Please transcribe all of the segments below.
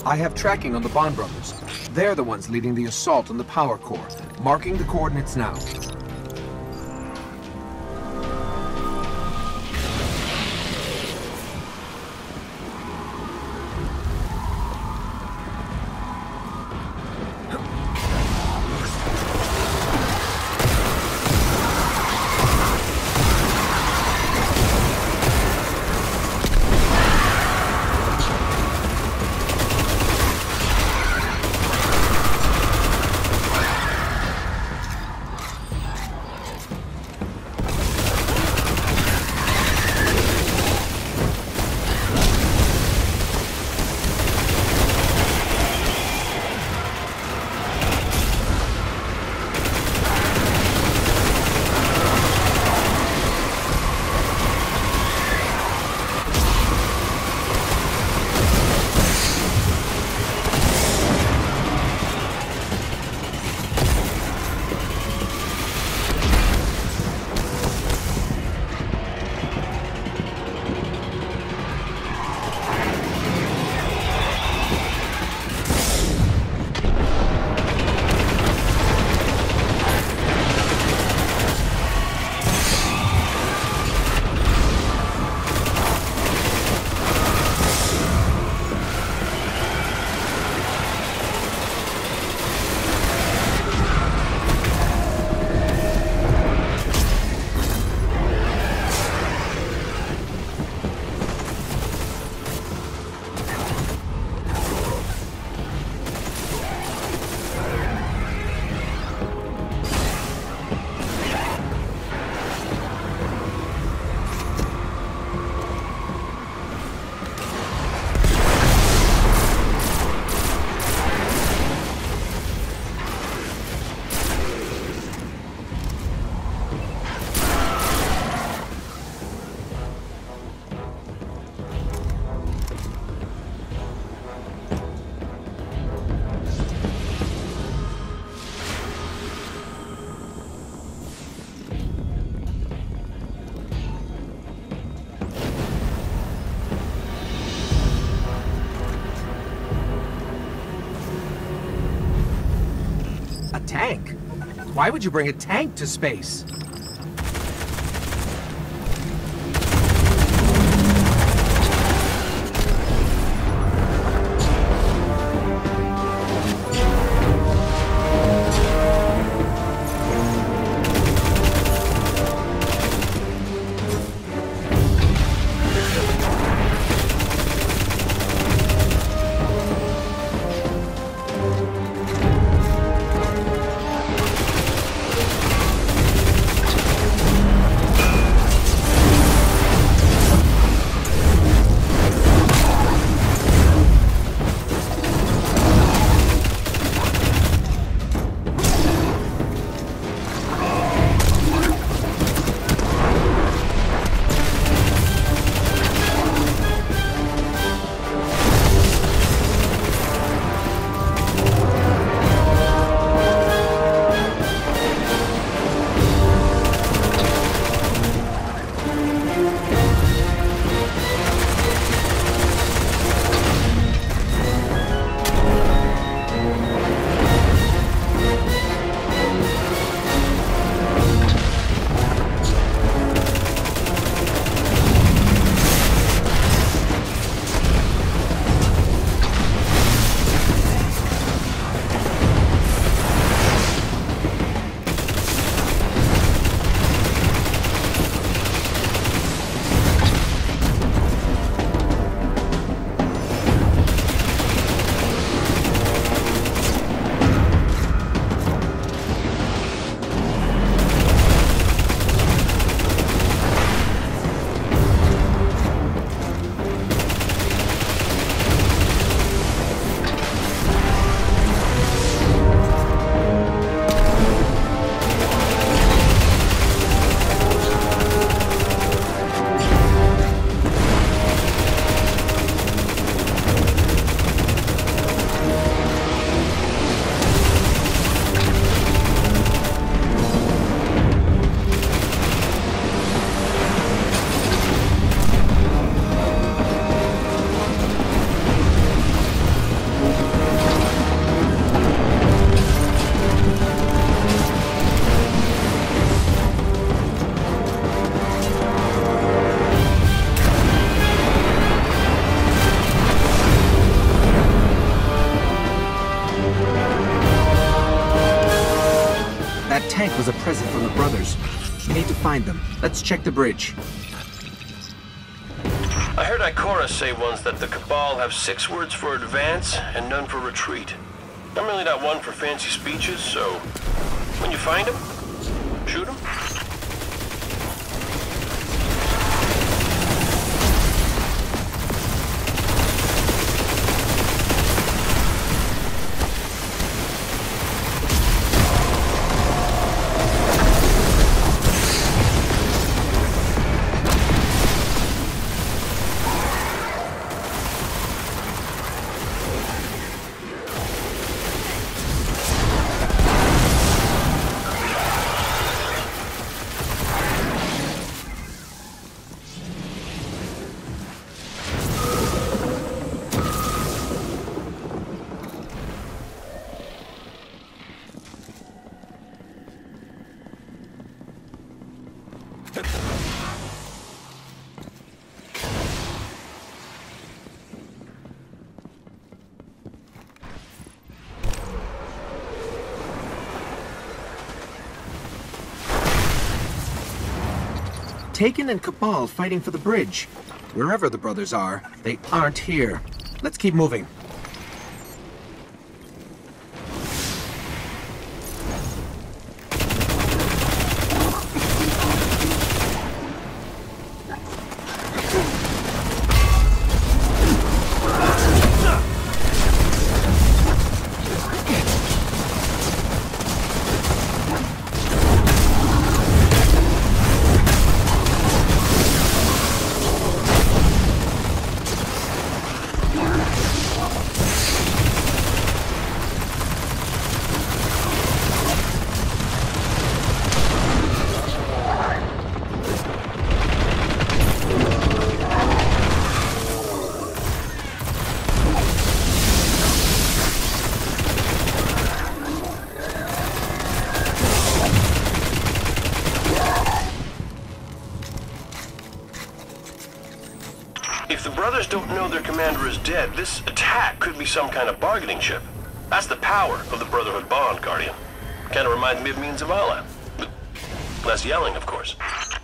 I have tracking on the Bond brothers. They're the ones leading the assault on the power core. Marking the coordinates now. Tank? Why would you bring a tank to space? That tank was a present from the brothers. We need to find them. Let's check the bridge. I heard Ikora say once that the Cabal have 6 words for advance and none for retreat. I'm really not one for fancy speeches, so when you find them, shoot them. Taken and Cabal fighting for the bridge. Wherever the brothers are, they aren't here. Let's keep moving. If the brothers don't know their commander is dead, this attack could be some kind of bargaining chip. That's the power of the Brotherhood bond, Guardian. Kind of reminds me of me and Zavala. But less yelling, of course.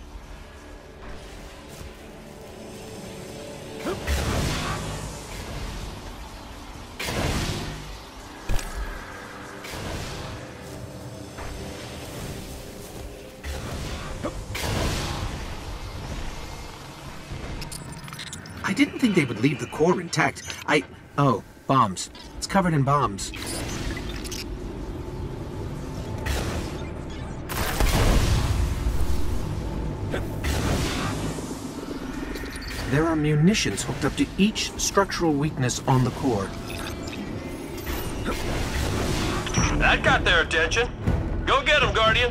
I didn't think they would leave the core intact. Oh, bombs. It's covered in bombs. There are munitions hooked up to each structural weakness on the core. That got their attention. Go get them, Guardian.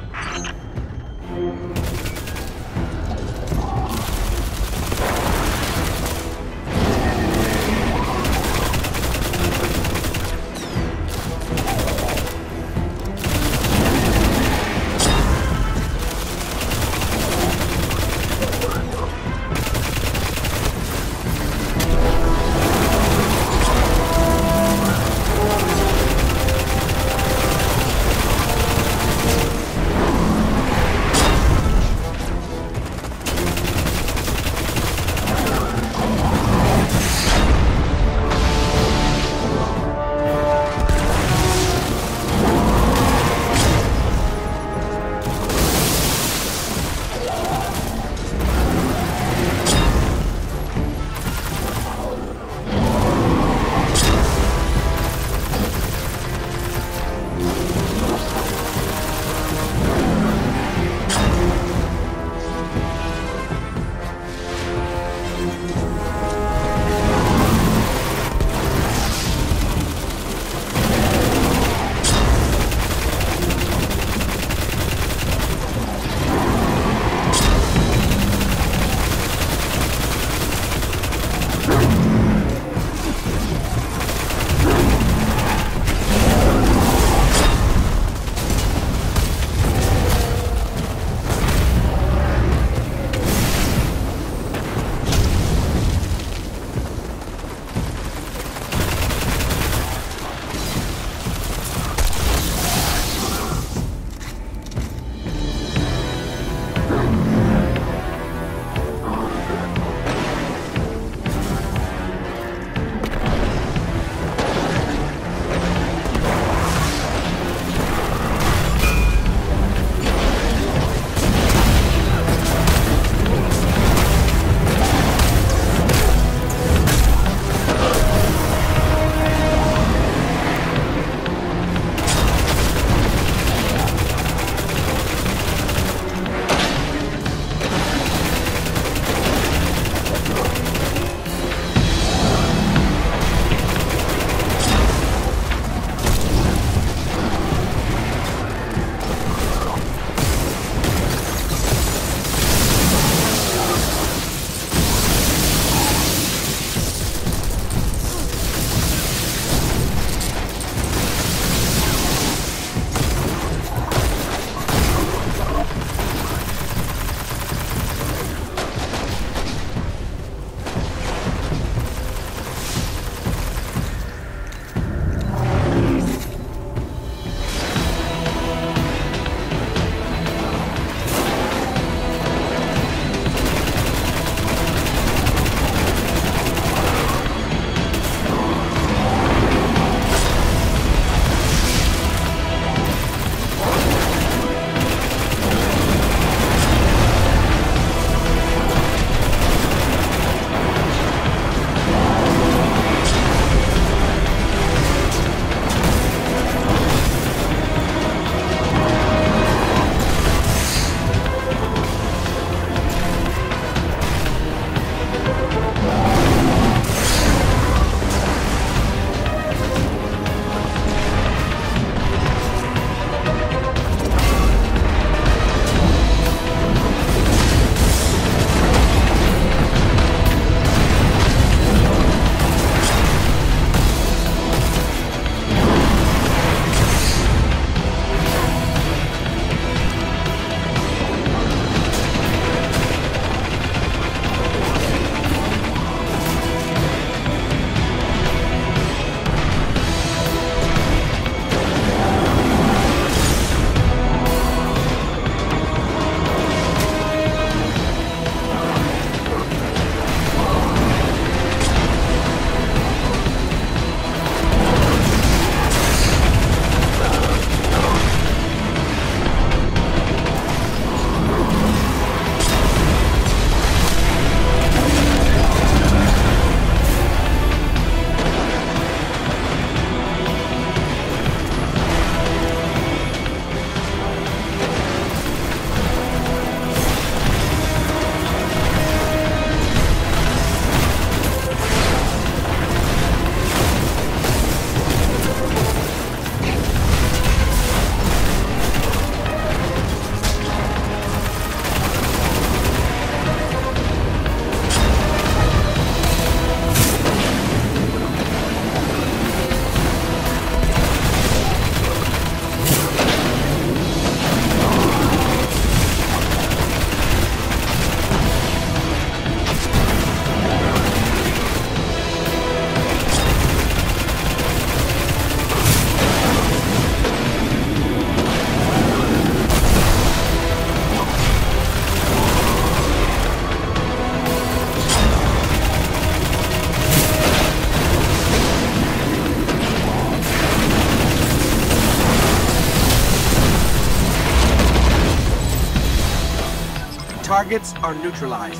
targets are neutralized.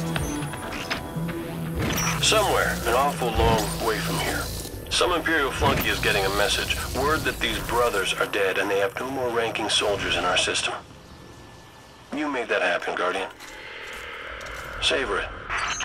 Somewhere, an awful long way from here, some Imperial flunky is getting a message. Word that these brothers are dead and they have no more ranking soldiers in our system. You made that happen, Guardian. Savor it.